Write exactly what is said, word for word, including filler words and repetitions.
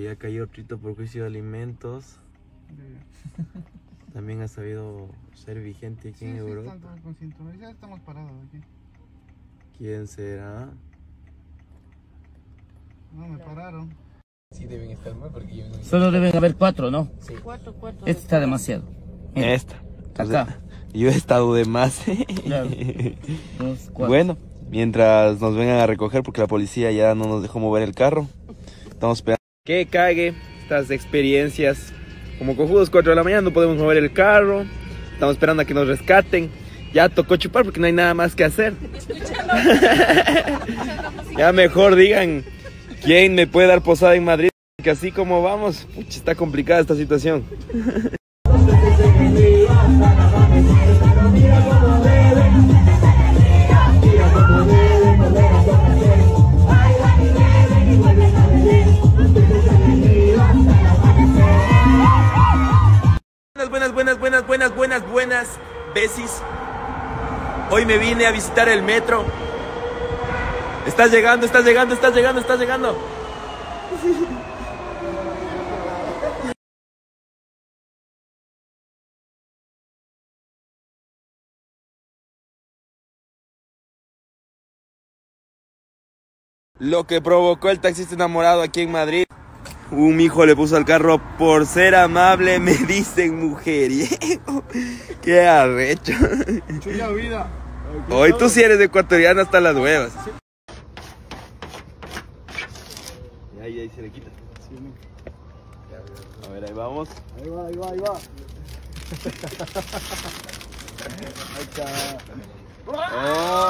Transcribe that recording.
ya cayó Trito por juicio de alimentos. También ha sabido ser vigente aquí sí, en sí, Europa. Están con cinturón. Ya estamos parados aquí. ¿Quién será? No, me pararon. Sí, deben estar mal porque yo no... Solo deben haber cuatro, ¿no? Sí. Cuatro, cuatro. Este está demasiado. Mira, Esta. Entonces, acá. yo he estado de más. Claro. Dos, cuatro. Bueno, mientras nos vengan a recoger porque la policía ya no nos dejó mover el carro. Estamos esperando. Que cague estas experiencias. Como cojudos, cuatro de la mañana no podemos mover el carro. Estamos esperando a que nos rescaten. Ya tocó chupar porque no hay nada más que hacer. Ya mejor digan quién me puede dar posada en Madrid. Que así como vamos, pucha, está complicada esta situación. Buenas, buenas, buenas, buenas, buenas, buenas, besis. Hoy me vine a visitar el metro. Estás llegando, estás llegando, estás llegando, estás llegando. Lo que provocó el taxista enamorado aquí en Madrid. Un hijo le puso al carro por ser amable, me dicen mujeriego. Qué arrecho. Chulla vida. Hoy tú sí eres ecuatoriano hasta las huevas. Y ahí, ahí se le quita. A ver, ahí vamos. Ahí va, ahí va, ahí va. Oh.